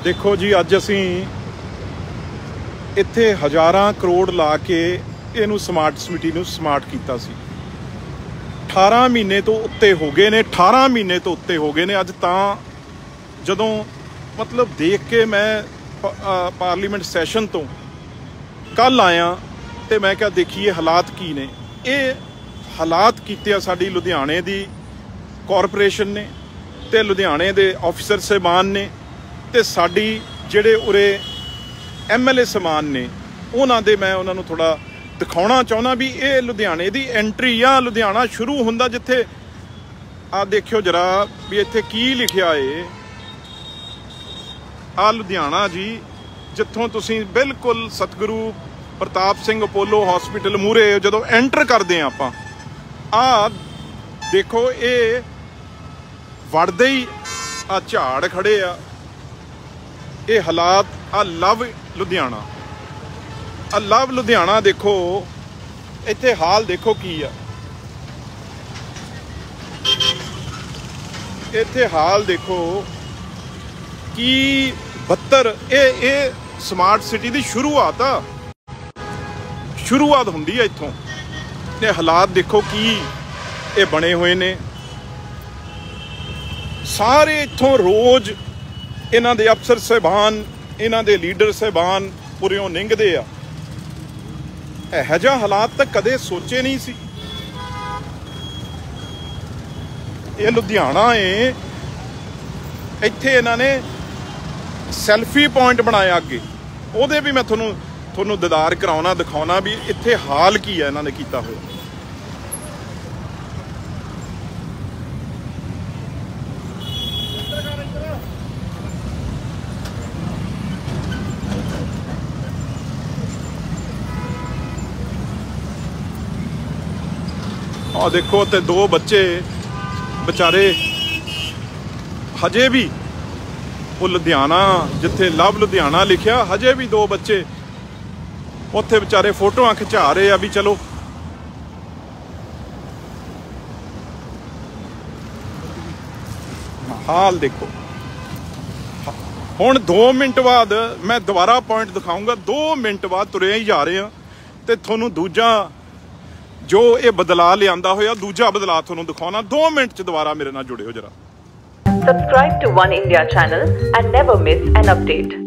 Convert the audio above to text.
देखो जी अज असी इत्थे हज़ारां करोड़ ला के इनू स्मार्ट सिटी नू स्मार्ट कीता सी। 18 महीने तो उत्ते हो गए ने, 18 महीने तो उत्ते हो गए ने। अज तां जदों मतलब देख के मैं पार्लीमेंट सैशन तो कल आया तो मैं क्या देखिए हालात की ने। ये हालात कीते साडी लुधियाने दी कॉरपोरेशन ने ते लुधियाने दे ऑफिसर साहबान ने ते साडी जिहड़े उरे MLA समान ने उन्हां दे मैं उन्हां नूं थोड़ा दिखाउणा चाहुंदा भी ये लुधियाने दी एंट्री आ। लुधियाना शुरू हुंदा जिथे आ देखियो जरा भी इत्थे की लिखिया है। आ लुधियाना जी जिथों तुसीं बिल्कुल सतगुरु प्रताप सिंह अपोलो हॉस्पिटल मूहरे जदों एंटर करदे आं आपां आ देखो ये वड़दे ही आ झाड़ खड़े आ। ये हालात आ लव लुधियाना, आ लव लुधियाना देखो इत्थे हाल देखो की आ। इत्थे हाल देखो की 72 ये स्मार्ट सिटी दी शुरुआत हुंदी है इत्थों। ते हालात देखो की ये बने हुए ने। सारे इत्थों रोज इन्हां दे अफसर साहबान इन्हां दे लीडर साहबान पुरियों निंगदे आ। इहो जिहा हालात तो कदे सोचे नहीं सी। ये लुधियाना है, इत्थे इन्हां ने सैल्फी पॉइंट बनाया अगे, उहदे भी मैं तुहानूं दीदार कराउणा दिखाउणा भी इत्थे हाल की है इन्हां ने कीता होया। आ देखो ते 2 बच्चे बेचारे हजे भी वो लुधियाना जिथे लव लुधियाना लिखिया हजे भी 2 बच्चे उत्थे बेचारे फोटोआं खिचा रहे आ भी चलो। हाल देखो हुण 2 मिनट बाद मैं दोबारा पॉइंट दिखाऊंगा। 2 मिनट बाद तुरे ही जा रहे हैं ते थोनू दूजा जो ये बदलाव लियांदा होया दूजा बदलाव थोनू दिखाउणा। 2 मिनट च दोबारा मेरे नाल जुड़े हो जरा। Subscribe to One India channel and never miss an update.